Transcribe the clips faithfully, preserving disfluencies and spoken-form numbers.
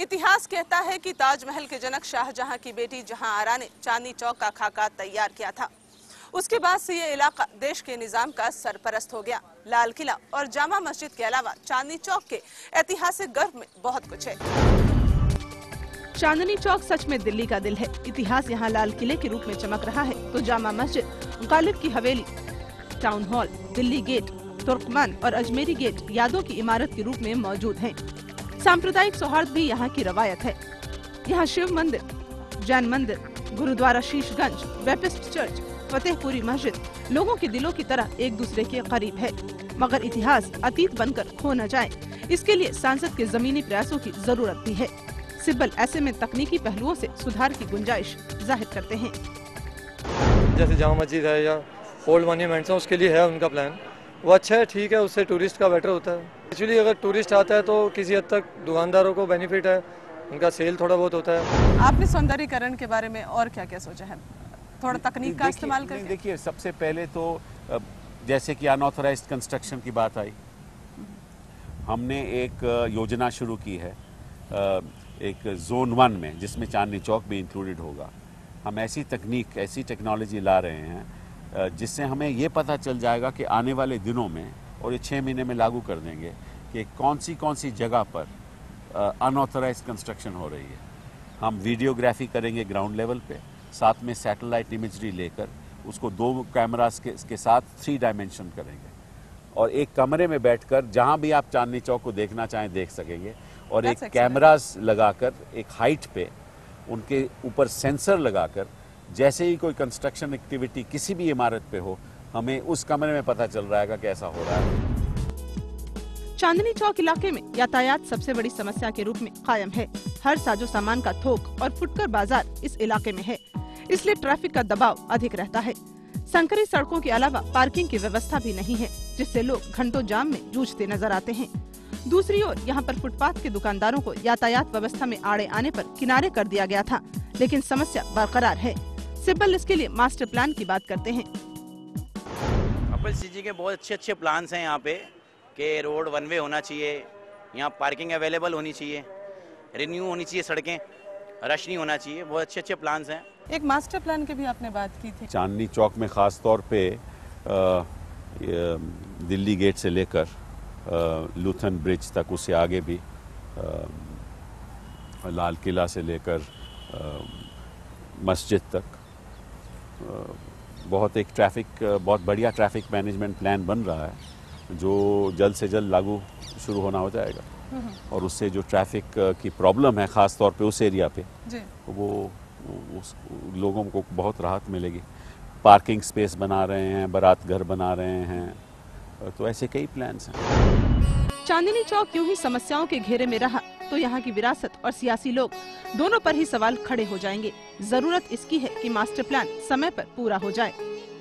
इतिहास कहता है कि ताजमहल के जनक शाहजहां की बेटी जहांआरा ने चांदनी चौक का खाका तैयार किया था। उसके बाद से ये इलाका देश के निजाम का सरपरस्त हो गया। लाल किला और जामा मस्जिद के अलावा चांदनी चौक के ऐतिहासिक गर्व में बहुत कुछ है। चांदनी चौक सच में दिल्ली का दिल है। इतिहास यहाँ लाल किले के रूप में चमक रहा है तो जामा मस्जिद, गालिब की हवेली, town hall, Delhi gate, Turkman और अजमेरी गेट यादों की इमारत के रूप में मौजूद हैं। सांप्रदायिक सौहार्द भी यहाँ की रवायत है। यहाँ शिव मंदिर, जैन मंदिर, गुरुद्वारा शीशगंज, वेपिस्ट चर्च, फतेहपुरी मस्जिद लोगों के दिलों की तरह एक दूसरे के करीब है। मगर इतिहास अतीत बनकर खो न जाए, इसके लिए सांसद के जमीनी प्रयासों की जरूरत भी है। सिब्बल ऐसे में तकनीकी पहलुओं से सुधार की गुंजाइश जाहिर करते हैं। जैसे जामा मस्जिद है या ओल्ड मॉन्यूमेंट्स है, उसके लिए है उनका प्लान, वो अच्छा है, ठीक है, उससे टूरिस्ट का बेटर होता है। एक्चुअली अगर टूरिस्ट आता है तो किसी हद तक दुकानदारों को बेनिफिट है, उनका सेल थोड़ा बहुत होता है। आपने सौंदर्यीकरण के बारे में और क्या क्या सोचा है? थोड़ा तकनीक का इस्तेमाल करके। देखिए, सबसे पहले तो जैसे कि अनऑथराइज्ड कंस्ट्रक्शन की बात आई, हमने एक योजना शुरू की है एक जोन वन में, जिसमें चांदनी चौक भी इंक्लूडेड होगा। हम ऐसी तकनीक, ऐसी टेक्नोलॉजी ला रहे हैं जिससे हमें ये पता चल जाएगा कि आने वाले दिनों में, और ये छः महीने में लागू कर देंगे, कि कौन सी कौन सी जगह पर अनऑथराइज्ड कंस्ट्रक्शन हो रही है। हम वीडियोग्राफी करेंगे ग्राउंड लेवल पे, साथ में सैटेलाइट इमेजरी लेकर उसको दो कैमरास के, के साथ थ्री डायमेंशन करेंगे, और एक कमरे में बैठकर जहां भी आप चांदनी चौक को देखना चाहें देख सकेंगे। और एक कैमरास लगाकर एक हाइट पे उनके ऊपर सेंसर लगाकर, जैसे ही कोई कंस्ट्रक्शन एक्टिविटी किसी भी इमारत पे हो, हमें उस कमरे में पता चल रहा है कि ऐसा हो रहा है। चांदनी चौक इलाके में यातायात सबसे बड़ी समस्या के रूप में कायम है। हर साजो सामान का थोक और फुटकर बाजार इस इलाके में है, इसलिए ट्रैफिक का दबाव अधिक रहता है। संकरी सड़कों के अलावा पार्किंग की व्यवस्था भी नहीं है, जिससे लोग घंटों जाम में जूझते नजर आते हैं। दूसरी ओर यहाँ पर फुटपाथ के दुकानदारों को यातायात व्यवस्था में आड़े आने पर किनारे कर दिया गया था, लेकिन समस्या बरकरार है। सिब्बल इसके लिए मास्टर प्लान की बात करते हैं। कपिल सिंह जी के बहुत अच्छे अच्छे प्लान्स हैं यहाँ पे, कि रोड वन वे होना चाहिए, यहाँ पार्किंग अवेलेबल होनी चाहिए, रिन्यू होनी चाहिए सड़कें, रश नहीं होना चाहिए। बहुत अच्छे अच्छे प्लान्स हैं। एक मास्टर प्लान की भी आपने बात की थी। चांदनी चौक में खास तौर पे दिल्ली गेट से लेकर लूथन ब्रिज तक, उससे आगे भी आ, लाल किला से लेकर मस्जिद तक आ, बहुत एक ट्रैफिक, बहुत बढ़िया ट्रैफिक मैनेजमेंट प्लान बन रहा है, जो जल्द से जल्द लागू शुरू होना हो जाएगा। और उससे जो ट्रैफिक की प्रॉब्लम है खास तौर पे उस एरिया पे, वो उस लोगों को बहुत राहत मिलेगी। पार्किंग स्पेस बना रहे हैं, बारात घर बना रहे हैं, तो ऐसे कई प्लान्स हैं। चांदनी चौक यूं ही समस्याओं के घेरे में रहा तो यहाँ की विरासत और सियासी लोग दोनों पर ही सवाल खड़े हो जाएंगे। जरूरत इसकी है कि मास्टर प्लान समय पर पूरा हो जाए।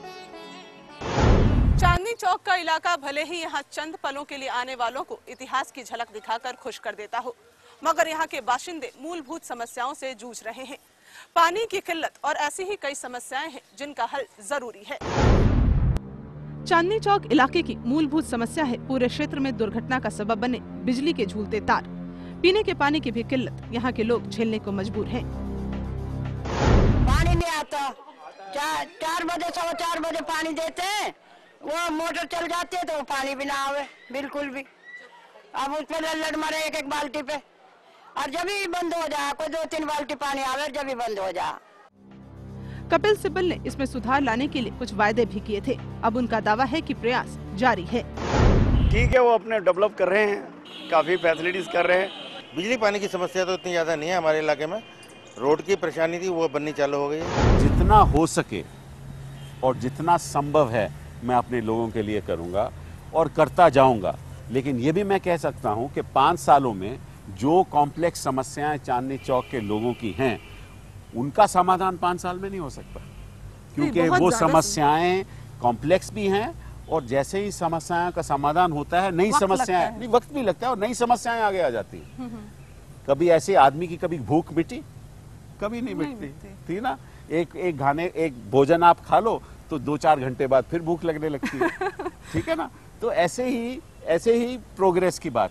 चांदनी चौक का इलाका भले ही यहाँ चंद पलों के लिए आने वालों को इतिहास की झलक दिखाकर खुश कर देता हो, मगर यहाँ के बाशिंदे मूलभूत समस्याओं से जूझ रहे हैं। पानी की किल्लत और ऐसी ही कई समस्याएं हैं जिनका हल जरूरी है। चांदनी चौक इलाके की मूलभूत समस्या है पूरे क्षेत्र में दुर्घटना का सबब बने बिजली के झूलते तार। पीने के पानी की भी किल्लत यहाँ के लोग झेलने को मजबूर हैं। पानी नहीं आता, चार चार बजे सवा चार बजे पानी देते हैं, वो मोटर चल जाती है तो वो पानी भी ना आवे बिल्कुल भी। अब उस पर लड़ मारे एक एक बाल्टी पे, और जब भी बंद हो जाए, कोई दो तीन बाल्टी पानी आवे जब भी बंद हो जाए। कपिल सिब्बल ने इसमें सुधार लाने के लिए कुछ वायदे भी किए थे। अब उनका दावा है कि प्रयास जारी है। ठीक है, वो अपने डेवलप कर रहे हैं, काफी फैसिलिटीज कर रहे हैं। बिजली पानी की समस्या तो इतनी ज्यादा नहीं है हमारे इलाके में। रोड की परेशानी थी, वो बननी चालू हो गई है। जितना हो सके और जितना संभव है मैं अपने लोगों के लिए करूंगा और करता जाऊंगा। लेकिन ये भी मैं कह सकता हूं कि पाँच सालों में जो कॉम्प्लेक्स समस्याएं चांदनी चौक के लोगों की हैं, उनका समाधान पाँच साल में नहीं हो सकता, क्योंकि वो समस्याएं कॉम्प्लेक्स भी हैं, और जैसे ही समस्याओं का समाधान होता है, नई समस्याएं, नहीं वक्त भी लगता है, और नई समस्याएं आगे आ जाती हैं। कभी ऐसे आदमी की कभी भूख मिटी, कभी नहीं मिटती थी ना। एक एक खाने एक भोजन आप खा लो तो दो चार घंटे बाद फिर भूख लगने लगती है, ठीक है ना। तो ऐसे ही ऐसे ही प्रोग्रेस की बात है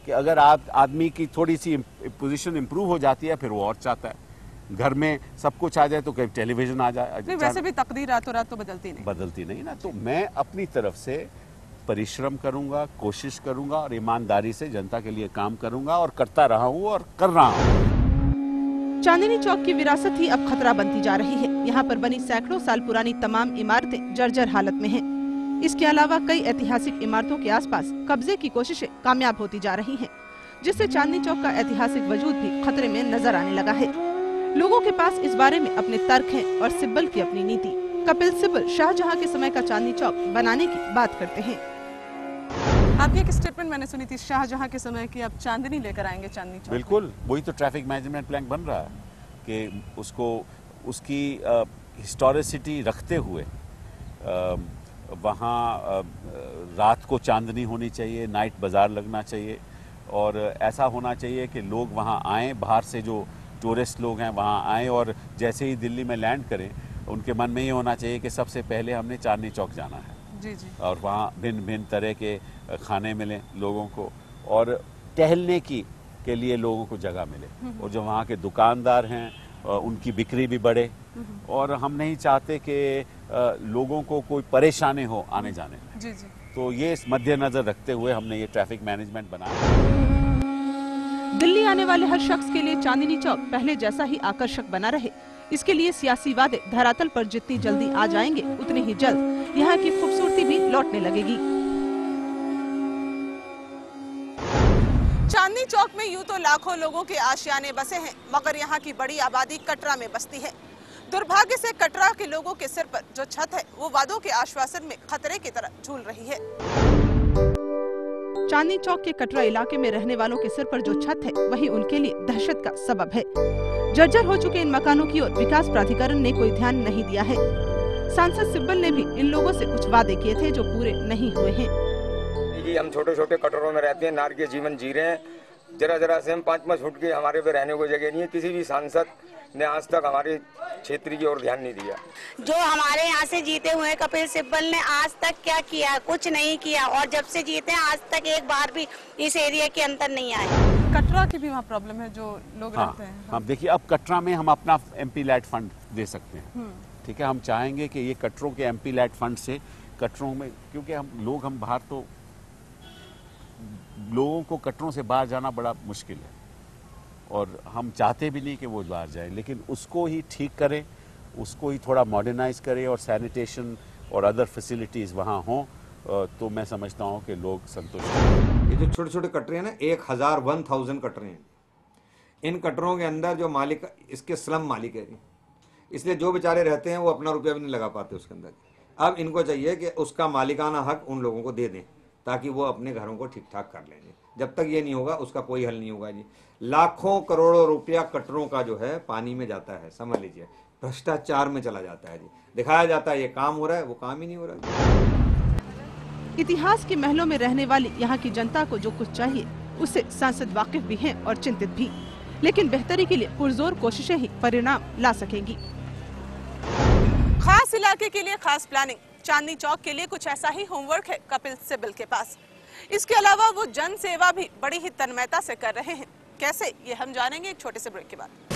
कि अगर आप आदमी की थोड़ी सी पोजीशन इंप्रूव हो जाती है फिर वो और चाहता है घर में सब कुछ आ जाए तो कहीं टेलीविजन आ जाए। नहीं, वैसे भी तकदीर रातों रात तो बदलती नहीं बदलती नहीं ना। तो मैं अपनी तरफ से परिश्रम करूंगा, कोशिश करूंगा और ईमानदारी से जनता के लिए काम करूंगा और करता रहा हूं और कर रहा हूं। चांदनी चौक की विरासत ही अब खतरा बनती जा रही है। यहाँ पर बनी सैकड़ों साल पुरानी तमाम इमारतें जर्जर हालत में हैं। इसके अलावा कई ऐतिहासिक इमारतों के आसपास कब्जे की कोशिशें कामयाब होती जा रही हैं, जिससे चांदनी चौक का ऐतिहासिक वजूद भी खतरे में नजर आने लगा है। लोगों के पास इस बारे में अपने तर्क हैं और सिब्बल की अपनी नीति। कपिल सिब्बल शाहजहां के समय का चांदनी चौक बनाने की बात करते हैं। आपकी एक स्टेटमेंट मैंने सुनी थी शाहजहां के समय की, आप चांदनी लेकर आएंगे चांदनी चौक। बिल्कुल, वही तो ट्रैफिक मैनेजमेंट प्लान बन रहा है कि उसको उसकी हिस्टोरिसिटी रखते हुए आ, वहाँ रात को चांदनी होनी चाहिए, नाइट बाजार लगना चाहिए और ऐसा होना चाहिए कि लोग वहाँ आएँ, बाहर से जो टूरिस्ट लोग हैं वहाँ आएँ और जैसे ही दिल्ली में लैंड करें उनके मन में ये होना चाहिए कि सबसे पहले हमने चांदनी चौक जाना है। जी जी। और वहाँ भिन्न भिन्न तरह के खाने मिलें लोगों को और टहलने की के लिए लोगों को जगह मिले और जो वहाँ के दुकानदार हैं उनकी बिक्री भी बढ़े और हम नहीं चाहते कि लोगों को कोई परेशानी हो आने जाने में। जी जी। तो ये इस मद्देनजर रखते हुए हमने ये ट्रैफिक मैनेजमेंट बनाया। दिल्ली आने वाले हर शख्स के लिए चांदनी चौक पहले जैसा ही आकर्षक बना रहे, इसके लिए सियासी वादे धरातल पर जितनी जल्दी आ जाएंगे उतनी ही जल्द यहाँ की खूबसूरती भी लौटने लगेगी। चांदनी चौक में यूं तो लाखों लोगों के आशियाने बसे हैं, मगर यहाँ की बड़ी आबादी कटरा में बसती है। दुर्भाग्य से कटरा के लोगों के सिर पर जो छत है वो वादों के आश्वासन में खतरे की तरह झूल रही है। चांदनी चौक के कटरा इलाके में रहने वालों के सिर पर जो छत है वही उनके लिए दहशत का सबब है। जर्जर हो चुके इन मकानों की ओर विकास प्राधिकरण ने कोई ध्यान नहीं दिया है। सांसद सिब्बल ने भी इन लोगों से कुछ वादे किए थे जो पूरे नहीं हुए हैं। हम छोटे छोटे कटरों में रहते हैं, नारकीय जीवन जी रहे हैं, जरा जरा से हम पाँच पाँच फुट के हमारे पे रहने को जगह नहीं है। किसी भी सांसद ने आज तक हमारे क्षेत्र की ओर ध्यान नहीं दिया। जो हमारे यहाँ से जीते हुए कपिल सिब्बल ने आज तक क्या किया? कुछ नहीं किया और जब से जीते हैं आज तक एक बार भी इस एरिया के अंदर नहीं आए। कटरा की भी वहाँ प्रॉब्लम है जो लोग हाँ, रहते हैं। हाँ देखिए, अब कटरा में हम अपना एमपी लैट फंड दे सकते हैं। ठीक है, हम चाहेंगे कि ये कटरों के एमपी लैट फंड से कटरों में, क्योंकि हम लोग हम बाहर तो लोगों को कटरों से बाहर जाना बड़ा मुश्किल है और हम चाहते भी नहीं कि वो बाहर जाए, लेकिन उसको ही ठीक करें, उसको ही थोड़ा मॉडर्नाइज करें और सैनिटेशन और अदर फैसिलिटीज़ वहाँ हों तो मैं समझता हूँ कि लोग संतुष्ट हैं। ये जो छोटे छोटे कटरे हैं ना, एक हज़ार वन थाउजेंड कटरे हैं। इन कटरों के अंदर जो मालिक, इसके स्लम मालिक है, इसलिए जो बेचारे रहते हैं वो अपना रुपया भी नहीं लगा पाते उसके अंदर। अब इनको चाहिए कि उसका मालिकाना हक उन लोगों को दे दें ताकि वो अपने घरों को ठीक ठाक कर लेंगे। जब तक ये नहीं होगा उसका कोई हल नहीं होगा जी। लाखों करोड़ों रुपया कटरों का जो है पानी में जाता है, समझ लीजिए, भ्रष्टाचार में चला जाता है जी। दिखाया जाता है ये काम हो रहा है, वो काम ही नहीं हो रहा है। इतिहास के महलों में रहने वाली यहाँ की जनता को जो कुछ चाहिए उससे सांसद वाकिफ भी हैं और चिंतित भी, लेकिन बेहतरी के लिए पुरजोर कोशिशें ही परिणाम ला सकेंगी। खास इलाके के लिए खास प्लानिंग, चांदनी चौक के लिए कुछ ऐसा ही होमवर्क है कपिल सिब्बल के पास। इसके अलावा वो जन सेवा भी बड़ी ही तन्मयता से कर रहे हैं। कैसे, ये हम जानेंगे एक छोटे से ब्रेक के बाद।